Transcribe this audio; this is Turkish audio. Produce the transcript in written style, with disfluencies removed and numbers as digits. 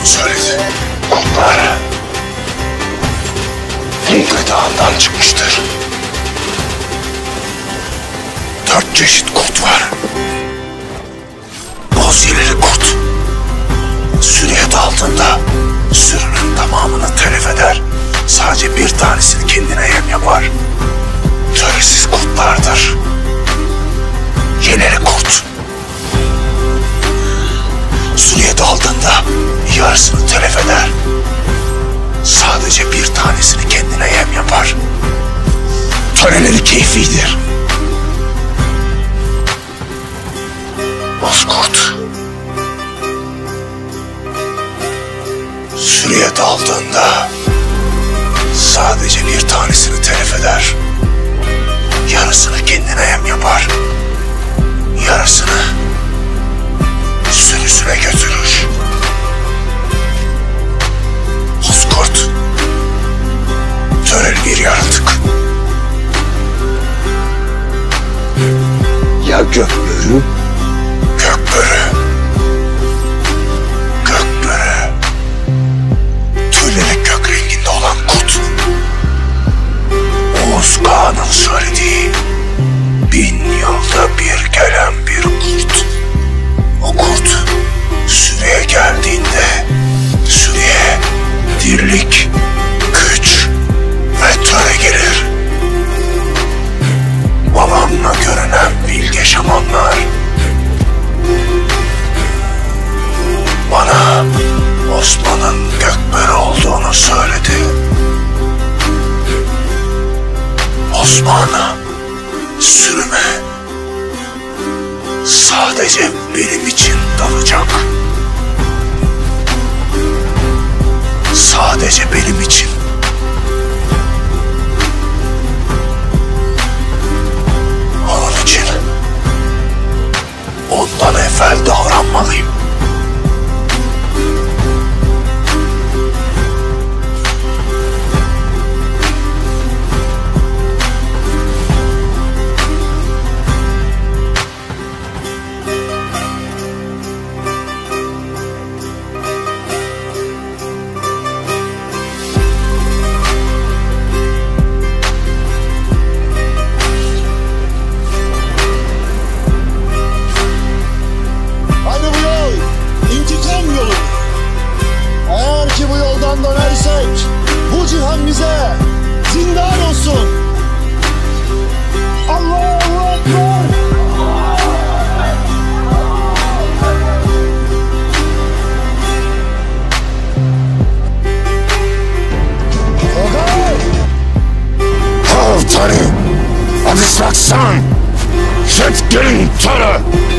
olduğunu söyledi. Kurtlar Hinkle Dağı'ndan çıkmıştır. 4 çeşit kurt var. Boz yeleli kurt sürüye daldığında sürünün tamamını telef eder. Sadece bir tanesini kendine yem yapar. Töresiz kurtlardır. Yeleli kurt sürüye daldığında yarısını telef eder. Sadece bir tanesini kendine yem yapar. Töreleri keyfidir. Bozkurt sürüye daldığında sadece bir tanesini telef eder. Yarısını kendine yem yapar. Yarısını sürüsüne götürür. Bozkurt töreli bir yaratık. Ya gökbörü? Gökbörü. Gökbörü. Tüyleri gök renginde olan kurt. Oğuz Kağan'ın söylediği 1000 yılda bir gelen bir kurt. O kurt sürüye geldiğinde sürüye dirlik, güç ve töre gelir. Babamla görünen bilge şamanlar bana Osman'ın gökbörü olduğunu söyledi. Osman'a sürüme sadece benim için dalacak. Sadece benim için. Onun için ondan evvel davranmalıyım. Dönersek bu cihan bize zindan olsun. Allahu Ekber. Hovtari of destruction, set getting terror.